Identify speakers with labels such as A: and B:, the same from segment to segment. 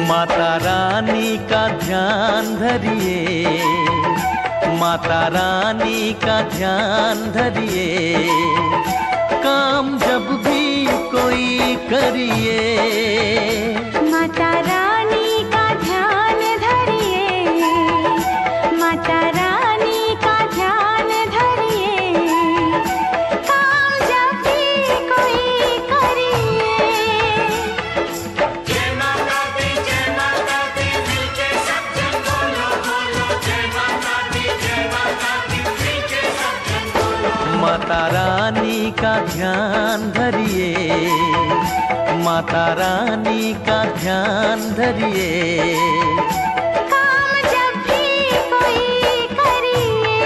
A: माता रानी का ध्यान धरिए, माता रानी का ध्यान धरिए, काम जब भी कोई करिए।
B: माता रानी का ध्यान धरिए, माता रानी का ध्यान धरिए, काम जब भी कोई करिए।
C: जय माता दी, मिलके सब जन बोलो बोलो, जय माता दी, मिलके सब जन बोलो।
A: माता रानी का ध्यान धरिए, माता रानी का ध्यान धरिए,
B: काम जब भी कोई करिए।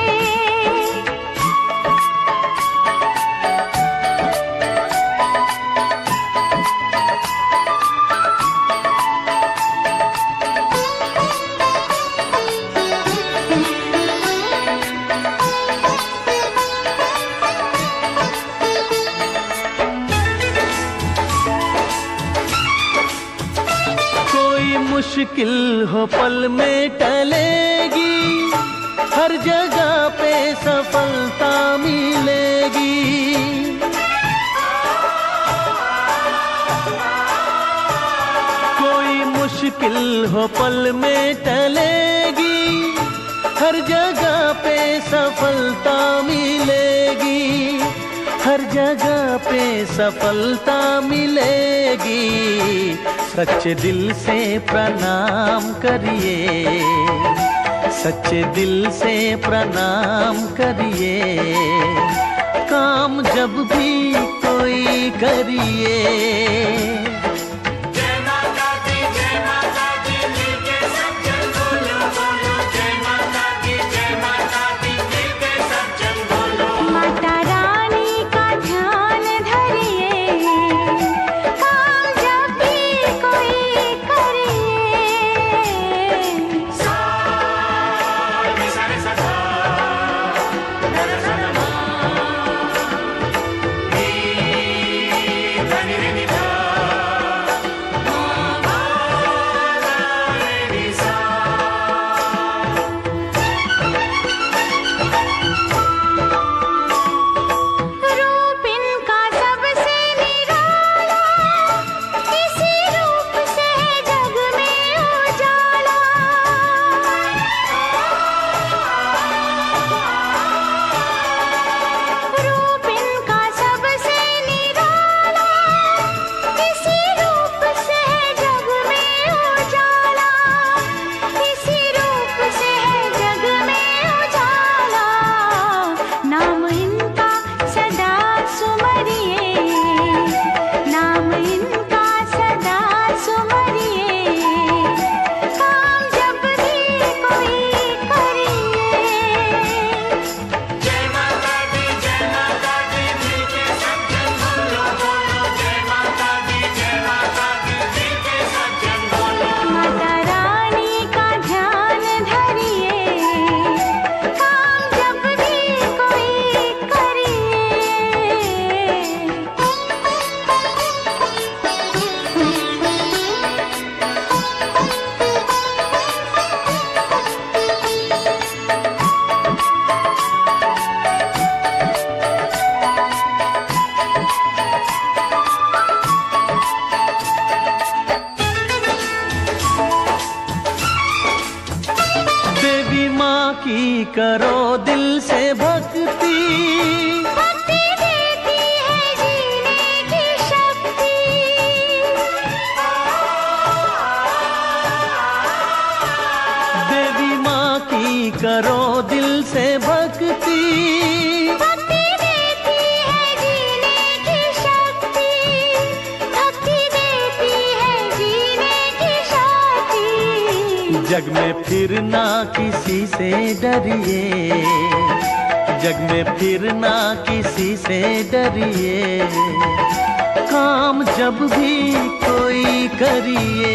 A: मुश्किल हो पल में टलेगी, हर जगह पे सफलता मिलेगी। कोई मुश्किल हो पल में टलेगी, हर जगह पे सफलता मिलेगी, हर जगह पे सफलता मिलेगी। सच्चे दिल से प्रणाम करिए, सच्चे दिल से प्रणाम करिए, काम जब भी कोई करिए।
C: जय माता दी, मिलके सब जन बोलो बोलो, जय माता दी, मिलके सब जन बोलो।
B: माता रानी का ध्यान धरिए, काम जब भी कोई करिए।
C: सा नि सा रे सा धा, धा रे सा धा मा, नी धा नि रे नि धा, मा धा रे नि सा।
B: रूप इनका सबसे निराला, इसी रूप से है जग में उजाला। रूप इनका सबसे निराला, इसी रूप से है जग में उजाला, इसी रूप से है जग में उजाला। नाम इनका सदा सुमरिए, नाम इनका सदा सुमरिए, काम जब भी कोई करिए।
C: जय माता दी, मिलके सब जन बोलो बोलो, जय माता दी, मिलके सब जन बोलो।
B: माता रानी का ध्यान धरिए, काम जब भी कोई करिए।
A: देवी माँ की करो दिल से भक्ति,
B: भक्ति देती है जीने की शक्ति।
A: देवी माँ की करो दिल से भक्ति,
B: भक्ति देती है जीने की शक्ति, भक्ति देती है जीने की शक्ति।
A: जग में फिर ना किसी से डरिए, जग में फिर ना किसी से डरिए, काम जब भी कोई करिए।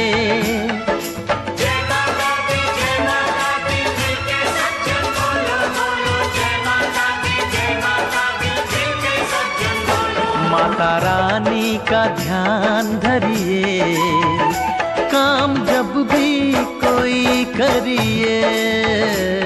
C: जय माता दी, मिलके सब जन बोलो बोलो, जय माता दी, मिलके सब जन बोलो।
A: माता रानी का ध्यान धरिए, अब भी कोई करिए।